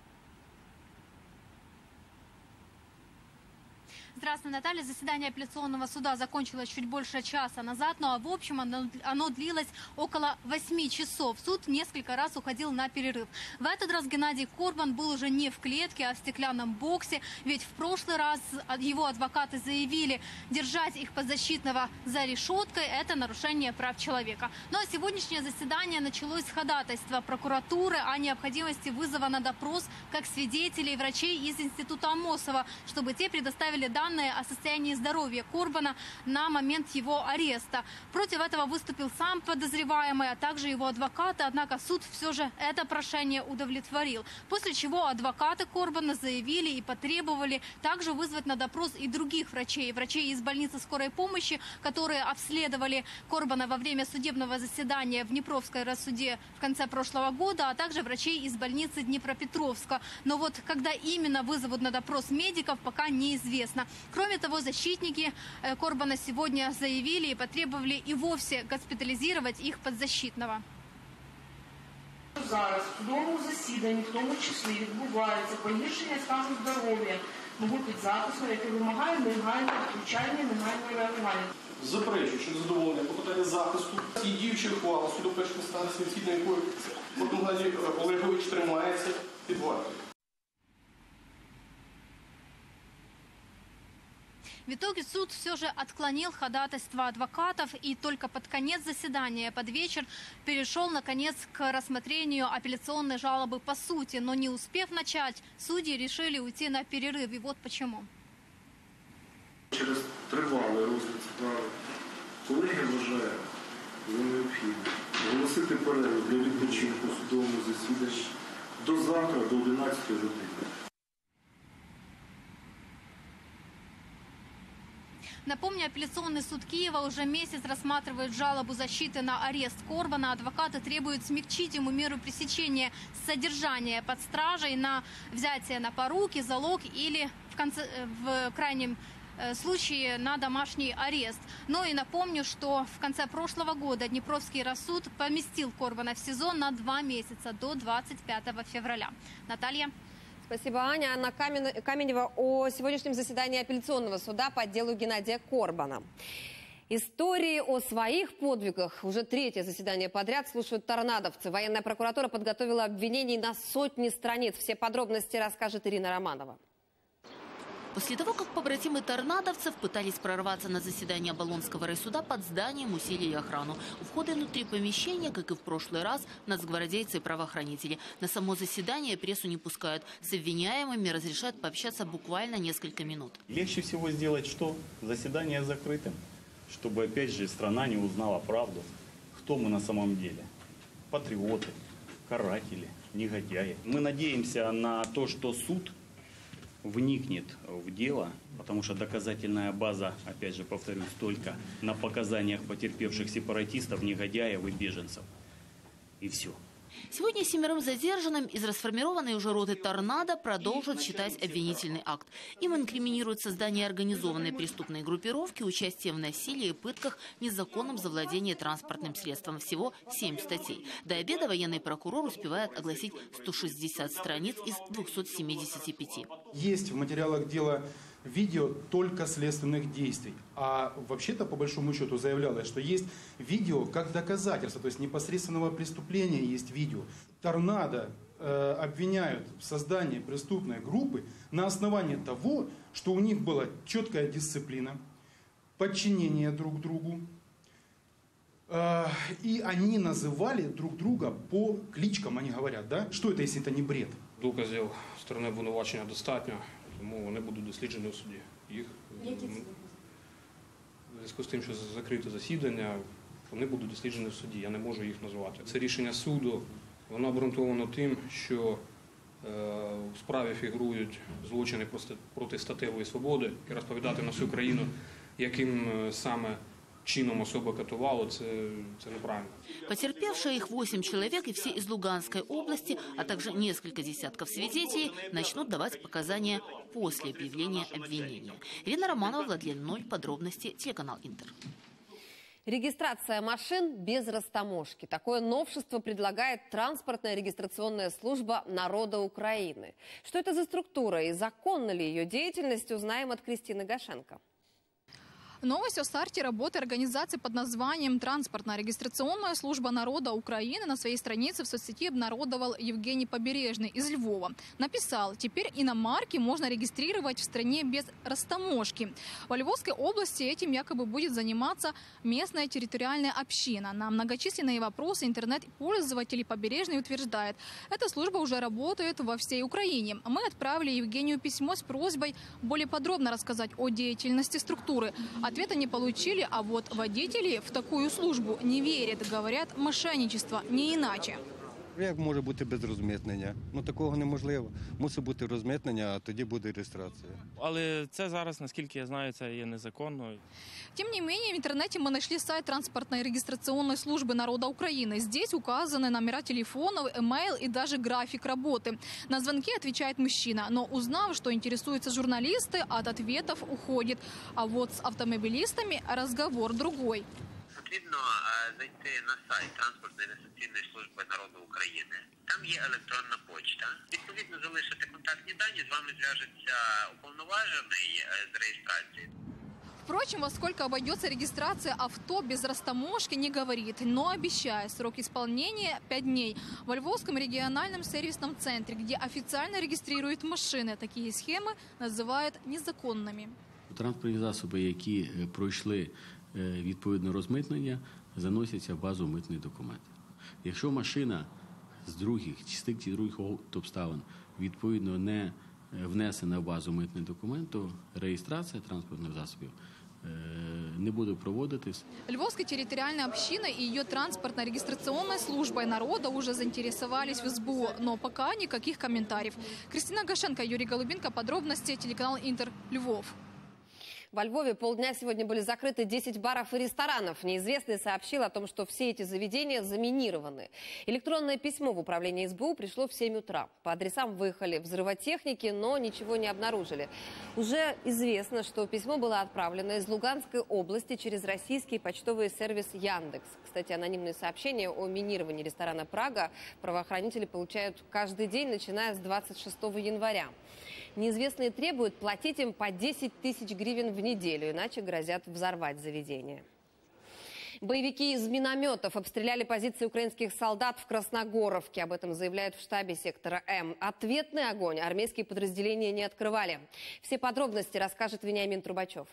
Здравствуй, Наталья. Заседание апелляционного суда закончилось чуть больше часа назад, но в общем оно длилось около 8 часов. Суд несколько раз уходил на перерыв. В этот раз Геннадий Корбан был уже не в клетке, а в стеклянном боксе, ведь в прошлый раз его адвокаты заявили, держать их подзащитного за решеткой – это нарушение прав человека. Ну а сегодняшнее заседание началось с ходатайства прокуратуры о необходимости вызова на допрос как свидетелей врачей из Института Амосова, чтобы те предоставили данные о состоянии здоровья Корбана на момент его ареста. Против этого выступил сам подозреваемый, а также его адвокаты, однако суд все же это прошение удовлетворил. После чего адвокаты Корбана заявили и потребовали также вызвать на допрос и других врачей. Врачей из больницы скорой помощи, которые обследовали Корбана во время судебного заседания в Днепровской райсуде в конце прошлого года, а также врачей из больницы Днепропетровска. Но вот когда именно вызовут на допрос медиков, пока неизвестно. Кроме того, защитники Корбана сегодня заявили и потребовали и вовсе госпіталізувати їх підзащитного. Зараз в судовому засіданні, в тому числі, відбувається погіршення стану здоров'я мого підзапису, яке вимагає негайного втручання, негайного реагування. Заперечую, що незадоволення покладання захисту і діючої ухвали суду першої інстанції, згідно якої Геннадій Олегович тримається під вартою. В итоге суд все же отклонил ходатайство адвокатов и только под конец заседания, под вечер, перешел наконец к рассмотрению апелляционной жалобы по сути. Но не успев начать, судьи решили уйти на перерыв. И вот почему. Через тривалий розгляд справи колеги вважають за необхідне оголосити перерву для відпочинку у судовому засіданні до завтра, до 11 години. Напомню, апелляционный суд Киева уже месяц рассматривает жалобу защиты на арест Корбана. Адвокаты требуют смягчить ему меру пресечения с содержания под стражей на взятие на поруки, залог или в крайнем случае на домашний арест. Ну и напомню, что в конце прошлого года Днепровский райсуд поместил Корбана в СИЗО на 2 месяца до 25 февраля. Наталья. Спасибо, Аня. Анна Каменева о сегодняшнем заседании апелляционного суда по делу Геннадия Корбана. Истории о своих подвигах уже 3-е заседание подряд слушают торнадовцы. Военная прокуратура подготовила обвинений на сотни страниц. Все подробности расскажет Ирина Романова. После того, как побратимы торнадовцев пытались прорваться на заседание Оболонского райсуда, под зданием усилили охрану. У входа внутри помещения, как и в прошлый раз, нацгвардейцы и правоохранители. На само заседание прессу не пускают. С обвиняемыми разрешают пообщаться буквально несколько минут. Легче всего сделать что? Заседание закрытым. Чтобы, опять же, страна не узнала правду. Кто мы на самом деле? Патриоты, каратели, негодяи. Мы надеемся на то, что суд вникнет в дело, потому что доказательная база, опять же повторюсь, только на показаниях потерпевших сепаратистов, негодяев и беженцев. И все. Сегодня 7 задержанным из расформированной уже роты «Торнадо» продолжат читать обвинительный акт. Им инкриминируют создание организованной преступной группировки, участие в насилии и пытках, незаконном завладении транспортным средством. Всего 7 статей. До обеда военный прокурор успевает огласить 160 страниц из 275. Есть в материалах дела видео только следственных действий. А вообще-то, по большому счету, заявлялось, что есть видео как доказательство, то есть непосредственного преступления есть видео. «Торнадо» обвиняют в создании преступной группы на основании того, что у них была четкая дисциплина, подчинение друг другу, и они называли друг друга по кличкам, они говорят, да? Что это, если это не бред? Доказів сторони обвинувачення достатньо. Тому вони будуть досліджені у суді. Їх в зв'язку з тим, що закрите засідання, вони будуть досліджені в суді. Я не можу їх назвати. Це рішення суду, воно обґрунтовано тим, що в справі фігурують злочини проти статевої свободи, і розповідати на всю країну, яким саме чином особо катувало, це неправильно. Потерпевшие их 8 человек и все из Луганской области, а также несколько десятков свидетелей начнут давать показания после объявления обвинения. Ирина Романова, Владлен Ноль. Подробности. Телеканал Интер. Регистрация машин без растаможки. Такое новшество предлагает транспортная регистрационная служба народа Украины. Что это за структура и законна ли ее деятельность, узнаем от Кристины Гашенко. Новость о старте работы организации под названием «Транспортная регистрационная служба народа Украины» на своей странице в соцсети обнародовал Евгений Побережный из Львова. Написал: теперь иномарки можно регистрировать в стране без растаможки. Во Львовской области этим якобы будет заниматься местная территориальная община. На многочисленные вопросы интернет-пользователей Побережный утверждает: эта служба уже работает во всей Украине. Мы отправили Евгению письмо с просьбой более подробно рассказать о деятельности структуры. Ответа не получили, а вот водители в такую службу не верят. Говорят, мошенничество, не иначе. Як може бути без розмитнення? Ну такого неможливо. Мусить бути розмитнення, а тоді буде реєстрація. Але це зараз, наскільки я знаю, це є незаконно. Тем не менее, в интернете мы нашли сайт транспортной регистрационной службы народа Украины. Здесь указаны номера телефонов, имейл и даже график работы. На звонки отвечает мужчина, но узнав, что интересуются журналисты, от ответов уходит. А вот с автомобилистами разговор другой. Потрібно зайти на сайт Транспортної регістраційної служби народу України. Там є електронна почта. Відповідно, залишити контактні дані, з вами зв'яжеться уповноважений з реєстрації. Впрочем, во сколько обойдется регистрация авто без растаможки, не говорит, но обещает срок исполнения 5 дней. Во Львовском региональном сервисном центре, где официально регистрируют машины, такие схемы называют незаконными. Транспортні засоби, які пройшли відповідне розмитнення, заносяться в базу митних документів. Якщо машина з других чи з тих чи других обставин відповідно не внесена в базу митних документів, то реєстрація транспортних засобів не буде проводитись. Львовская территориальная община и ее транспортно-регистрационной службой народа уже заинтересовались в СБУ, но пока никаких комментариев. Кристина Гашенко, Юрий Голубенко. Подробности. Телеканал Интер. Львов. Во Львове полдня сегодня были закрыты 10 баров и ресторанов. Неизвестный сообщил о том, что все эти заведения заминированы. Электронное письмо в управление СБУ пришло в 7 утра. По адресам выехали взрывотехники, но ничего не обнаружили. Уже известно, что письмо было отправлено из Луганской области через российский почтовый сервис Яндекс. Кстати, анонимные сообщения о минировании ресторана «Прага» правоохранители получают каждый день, начиная с 26 января. Неизвестные требуют платить им по 10 тысяч гривен в неделю, иначе грозят взорвать заведение. Боевики из минометов обстреляли позиции украинских солдат в Красногоровке. Об этом заявляют в штабе сектора М. Ответный огонь армейские подразделения не открывали. Все подробности расскажет Вениамин Трубачев.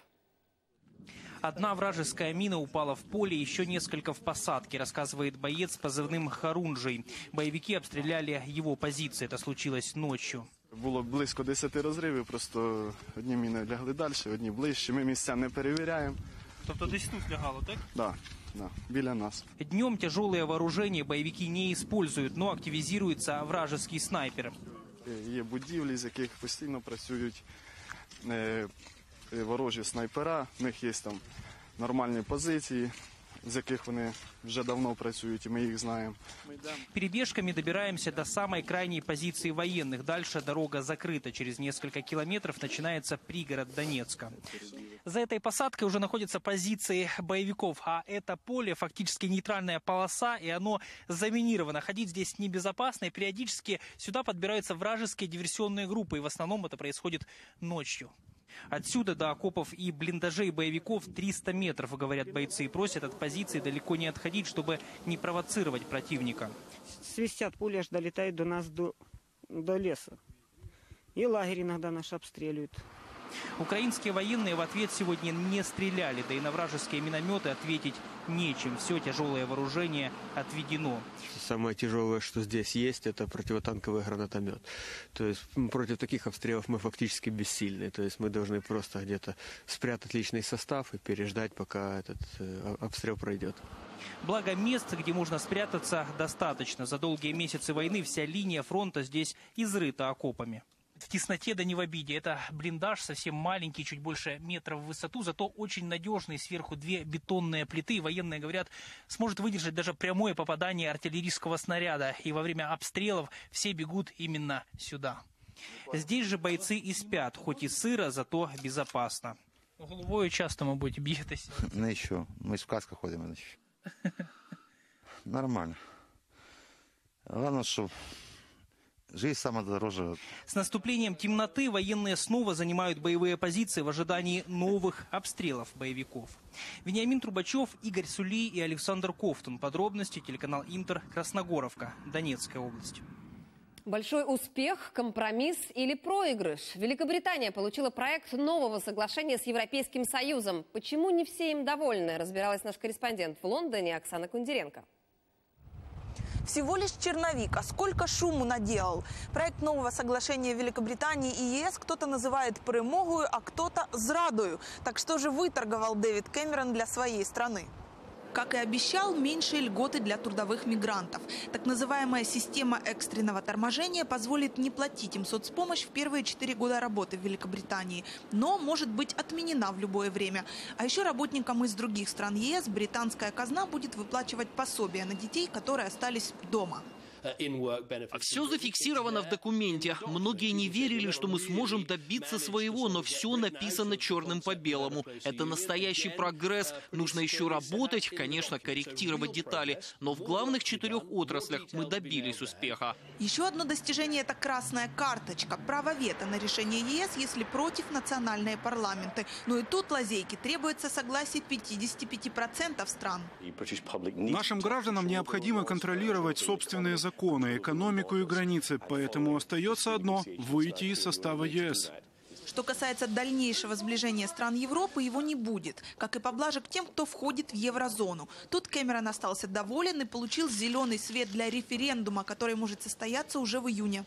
Одна вражеская мина упала в поле, еще несколько в посадке, рассказывает боец с позывным «Харунжий». Боевики обстреляли его позиции. Это случилось ночью. Було близько 10 розривів, просто одні міни лягли далі, одні ближче. Ми місця не перевіряємо. Тобто десь тут лягало, так? Да, біля нас. Днем тяжелое вооружение боевики не используют, но активизируется вражеский снайпер. Є будівлі, з яких постійно працюють ворожі снайпера. В них є там нормальні позиції, з яких вони уже давно працюють, и мы их знаем. Перебежками добираемся до самой крайней позиции военных. Дальше дорога закрыта. Через несколько километров начинается пригород Донецка. За этой посадкой уже находятся позиции боевиков. А это поле фактически нейтральная полоса, и оно заминировано. Ходить здесь небезопасно, и периодически сюда подбираются вражеские диверсионные группы. И в основном это происходит ночью. Отсюда до окопов и блиндажей боевиков 300 метров, говорят бойцы, и просят от позиции далеко не отходить, чтобы не провоцировать противника. Свистят пули, аж долетают до нас, до леса. И лагерь иногда наш обстреливают. Украинские военные в ответ сегодня не стреляли, да и на вражеские минометы ответить нечем. Все тяжелое вооружение отведено. Самое тяжелое, что здесь есть, это противотанковый гранатомет. То есть против таких обстрелов мы фактически бессильны. То есть мы должны просто где-то спрятать личный состав и переждать, пока этот обстрел пройдет. Благо мест, где можно спрятаться, достаточно. За долгие месяцы войны вся линия фронта здесь изрыта окопами. В тесноте да не в обиде. Это блиндаж совсем маленький, чуть больше метра в высоту, зато очень надежный. Сверху 2 бетонные плиты. Военные говорят, сможет выдержать даже прямое попадание артиллерийского снаряда. И во время обстрелов все бегут именно сюда. Здесь же бойцы и спят. Хоть и сыро, зато безопасно. Головою часто, мабуть, б'єтесь? Не що. Ми ж в касках ходимо. Нормально. Главное, что жизнь самая дороже. С наступлением темноты военные снова занимают боевые позиции в ожидании новых обстрелов боевиков. Вениамин Трубачев, Игорь Сули и Александр Ковтун. Подробности телеканал Интер, Красногоровка, Донецкая область. Большой успех, компромисс или проигрыш? Великобритания получила проект нового соглашения с Европейским Союзом. Почему не все им довольны? Разбиралась наш корреспондент в Лондоне Оксана Кундеренко. Всего лишь черновик, а сколько шуму наделал. Проект нового соглашения Великобритании и ЕС кто-то называет перемогою, а кто-то зрадою. Так что же выторговал Дэвид Кэмерон для своей страны? Как и обещал, меньшие льготы для трудовых мигрантов. Так называемая система экстренного торможения позволит не платить им соцпомощь в первые 4 года работы в Великобритании, но может быть отменена в любое время. А еще работникам из других стран ЕС британская казна будет выплачивать пособия на детей, которые остались дома. Все зафиксировано в документе. Многие не верили, что мы сможем добиться своего, но все написано черным по белому. Это настоящий прогресс. Нужно еще работать, конечно, корректировать детали. Но в главных 4 отраслях мы добились успеха. Еще одно достижение – это красная карточка. Право вето на решение ЕС, если против национальные парламенты. Но и тут лазейки. Требуется согласие 55% стран. Нашим гражданам необходимо контролировать собственные законы, экономику и границы, поэтому остается одно – выйти из состава ЕС. Что касается дальнейшего сближения стран Европы, его не будет, как и поблажек тем, кто входит в еврозону. Тут Кэмерон остался доволен и получил зеленый свет для референдума, который может состояться уже в июне.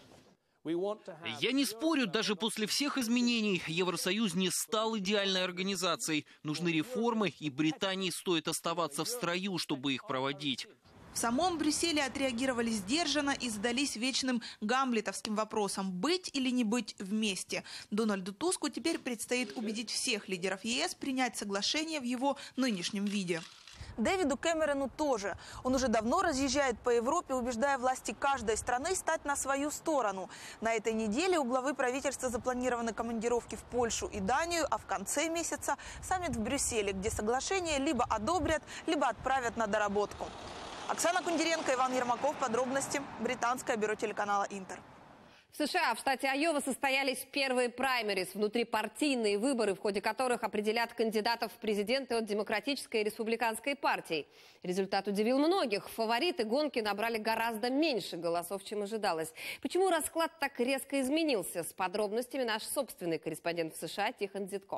Я не спорю, даже после всех изменений Евросоюз не стал идеальной организацией. Нужны реформы, и Британии стоит оставаться в строю, чтобы их проводить. В самом Брюсселе отреагировали сдержанно и задались вечным гамлетовским вопросом – быть или не быть вместе. Дональду Туску теперь предстоит убедить всех лидеров ЕС принять соглашение в его нынешнем виде. Дэвиду Кэмерону тоже. Он уже давно разъезжает по Европе, убеждая власти каждой страны стать на свою сторону. На этой неделе у главы правительства запланированы командировки в Польшу и Данию, а в конце месяца саммит в Брюсселе, где соглашение либо одобрят, либо отправят на доработку. Оксана Кундеренко, Иван Ермаков. Подробности. Британское бюро телеканала Интер. В США, в штате Айова, состоялись первые праймерис, внутрипартийные выборы, в ходе которых определят кандидатов в президенты от Демократической и Республиканской партий. Результат удивил многих. Фавориты гонки набрали гораздо меньше голосов, чем ожидалось. Почему расклад так резко изменился? С подробностями наш собственный корреспондент в США Тихон Зитко.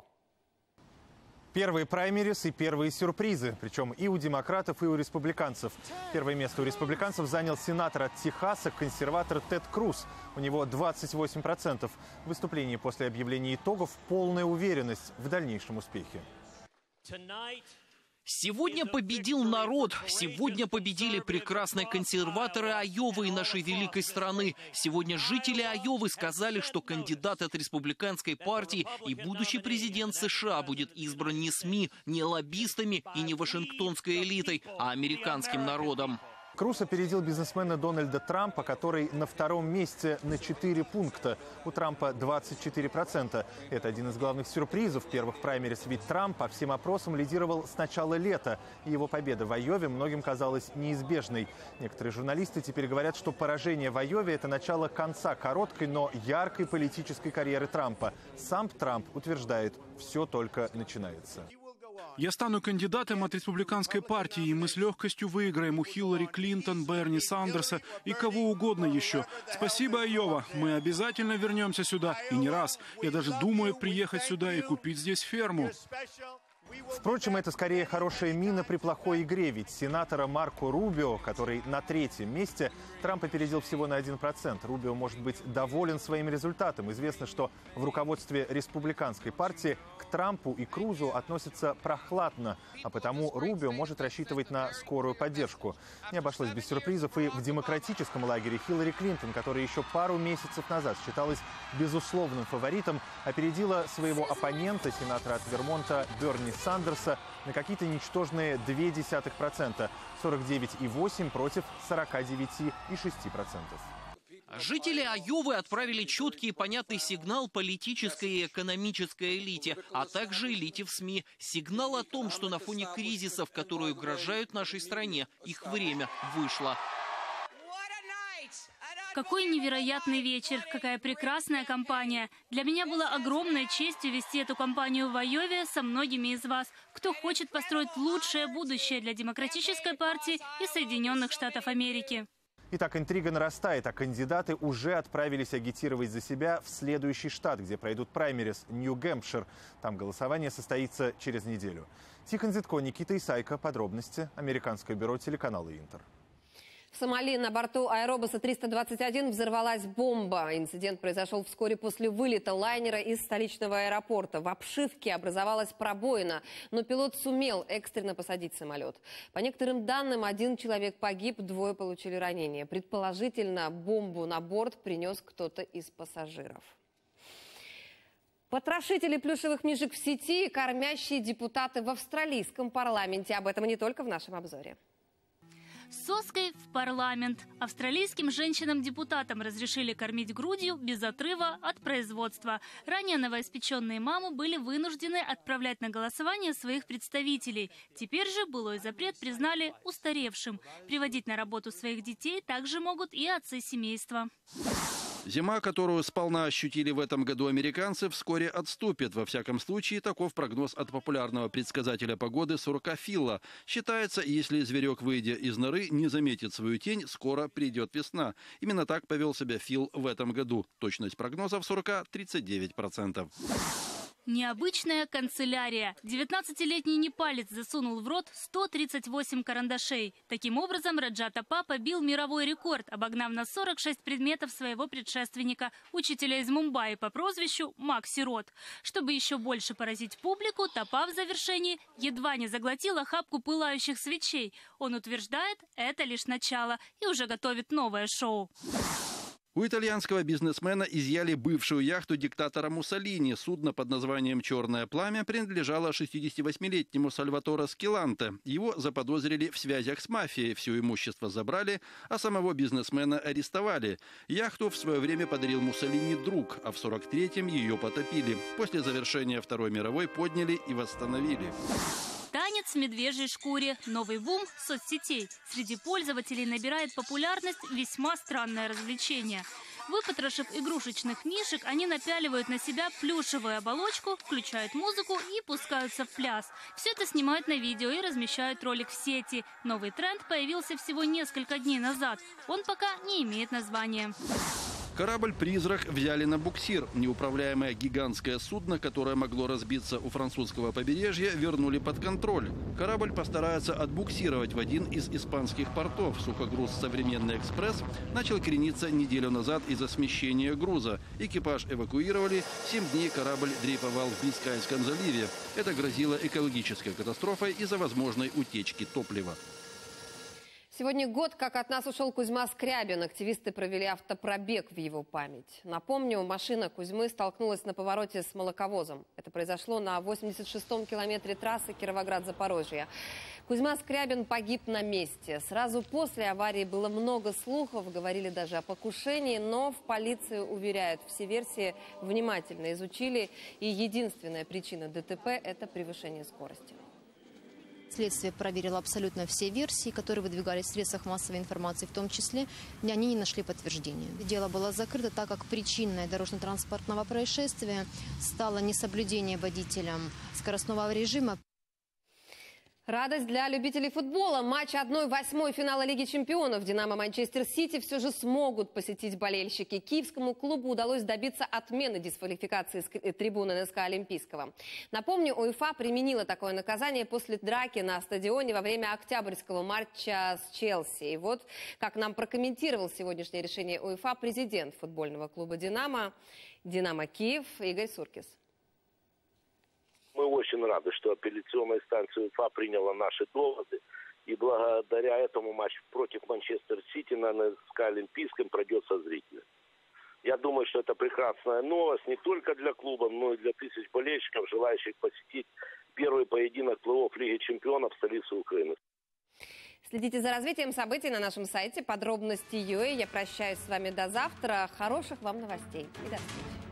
Первые праймерис и первые сюрпризы, причем и у демократов, и у республиканцев. Первое место у республиканцев занял сенатор от Техаса, консерватор Тед Круз. У него 28%. В выступлении после объявления итогов полная уверенность в дальнейшем успехе. Сегодня победил народ. Сегодня победили прекрасные консерваторы Айовы и нашей великой страны. Сегодня жители Айовы сказали, что кандидат от республиканской партии и будущий президент США будет избран не СМИ, не лоббистами и не вашингтонской элитой, а американским народом. Круз опередил бизнесмена Дональда Трампа, который на втором месте на 4 пункта. У Трампа 24%. Это один из главных сюрпризов первых праймерис, ведь Трамп по всем опросам лидировал с начала лета. И его победа в Айове многим казалась неизбежной. Некоторые журналисты теперь говорят, что поражение в Айове – это начало конца короткой, но яркой политической карьеры Трампа. Сам Трамп утверждает, все только начинается. Я стану кандидатом от республиканской партии, и мы с легкостью выиграем у Хиллари Клинтон, Берни Сандерса и кого угодно еще. Спасибо, Айова. Мы обязательно вернемся сюда. И не раз. Я даже думаю приехать сюда и купить здесь ферму. Впрочем, это скорее хорошая мина при плохой игре, ведь сенатора Марко Рубио, который на 3-м месте, Трамп опередил всего на 1%. Рубио может быть доволен своим результатом. Известно, что в руководстве республиканской партии к Трампу и Крузу относятся прохладно, а потому Рубио может рассчитывать на скорую поддержку. Не обошлось без сюрпризов и в демократическом лагере. Хиллари Клинтон, которая еще пару месяцев назад считалась безусловным фаворитом, опередила своего оппонента, сенатора от Вермонта Берни Сандерса, на какие-то ничтожные 0,2%. 49,8% против 49,6%. Жители Айовы отправили четкий и понятный сигнал политической и экономической элите, а также элите в СМИ. Сигнал о том, что на фоне кризисов, которые угрожают нашей стране, их время вышло. Какой невероятный вечер, какая прекрасная компания. Для меня было огромной честью вести эту кампанию в Айове со многими из вас, кто хочет построить лучшее будущее для Демократической партии и Соединенных Штатов Америки. Итак, интрига нарастает, а кандидаты уже отправились агитировать за себя в следующий штат, где пройдут праймерис – Нью-Гэмпшир. Там голосование состоится через неделю. Тихон Зитко, Никита Исайко. Подробности. Американское бюро телеканала «Интер». В Сомали на борту аэробуса 321 взорвалась бомба. Инцидент произошел вскоре после вылета лайнера из столичного аэропорта. В обшивке образовалась пробоина, но пилот сумел экстренно посадить самолет. По некоторым данным, 1 человек погиб, 2 получили ранения. Предположительно, бомбу на борт принес кто-то из пассажиров. Потрошители плюшевых мишек в сети, кормящие депутаты в австралийском парламенте. Об этом и не только в нашем обзоре. С соской в парламент. Австралийским женщинам-депутатам разрешили кормить грудью без отрыва от производства. Ранее новоиспеченные мамы были вынуждены отправлять на голосование своих представителей. Теперь же былой запрет признали устаревшим. Приводить на работу своих детей также могут и отцы семейства. Зима, которую сполна ощутили в этом году американцы, вскоре отступит. Во всяком случае, таков прогноз от популярного предсказателя погоды сурка Фила. Считается, если зверек, выйдя из норы, не заметит свою тень, скоро придет весна. Именно так повел себя Фил в этом году. Точность прогнозов сурка 39%. Необычная канцелярия. 19-летний непалец засунул в рот 138 карандашей. Таким образом, Раджа Тапа побил мировой рекорд, обогнав на 46 предметов своего предшественника, учителя из Мумбаи по прозвищу Макси Рот. Чтобы еще больше поразить публику, Тапа в завершении едва не заглотил охапку пылающих свечей. Он утверждает, это лишь начало, и уже готовит новое шоу. У итальянского бизнесмена изъяли бывшую яхту диктатора Муссолини. Судно под названием «Черное пламя» принадлежало 68-летнему Сальваторе Скиланте. Его заподозрили в связях с мафией. Все имущество забрали, а самого бизнесмена арестовали. Яхту в свое время подарил Муссолини друг, а в 43-м ее потопили. После завершения Второй мировой подняли и восстановили. Танец в медвежьей шкуре. Новый бум соцсетей. Среди пользователей набирает популярность весьма странное развлечение. Выпотрошив игрушечных мишек, они напяливают на себя плюшевую оболочку, включают музыку и пускаются в пляс. Все это снимают на видео и размещают ролик в сети. Новый тренд появился всего несколько дней назад. Он пока не имеет названия. Корабль «Призрак» взяли на буксир. Неуправляемое гигантское судно, которое могло разбиться у французского побережья, вернули под контроль. Корабль постарается отбуксировать в один из испанских портов. Сухогруз «Современный экспресс» начал крениться неделю назад из-за смещения груза. Экипаж эвакуировали. 7 дней корабль дрейфовал в Бискайском заливе. Это грозило экологической катастрофой из-за возможной утечки топлива. Сегодня год, как от нас ушел Кузьма Скрябин. Активисты провели автопробег в его память. Напомню, машина Кузьмы столкнулась на повороте с молоковозом. Это произошло на 86-м километре трассы Кировоград-Запорожье. Кузьма Скрябин погиб на месте. Сразу после аварии было много слухов, говорили даже о покушении, но в полиции уверяют, все версии внимательно изучили. И единственная причина ДТП – это превышение скорости. Следствие проверило абсолютно все версии, которые выдвигались в средствах массовой информации, в том числе, они не нашли подтверждения. Дело было закрыто, так как причиной дорожно-транспортного происшествия стало несоблюдение водителем скоростного режима. Радость для любителей футбола. Матч 1/8 финала Лиги чемпионов «Динамо» Манчестер Сити все же смогут посетить болельщики. Киевскому клубу удалось добиться отмены дисквалификации с трибуны НСК Олимпийского. Напомню, УЕФА применила такое наказание после драки на стадионе во время октябрьского матча с Челси. И вот как нам прокомментировал сегодняшнее решение УЕФА президент футбольного клуба «Динамо» Киев Игорь Суркис. Мы очень рады, что апелляционная инстанция УЕФА приняла наши доводы. И благодаря этому матч против Манчестер Сити на НСК Олимпийском пройдет со зрителями. Я думаю, что это прекрасная новость не только для клуба, но и для тысяч болельщиков, желающих посетить первый поединок плей-офф Лиги чемпионов в столице Украины. Следите за развитием событий на нашем сайте подробности.ua. Я прощаюсь с вами до завтра. Хороших вам новостей и до встречи.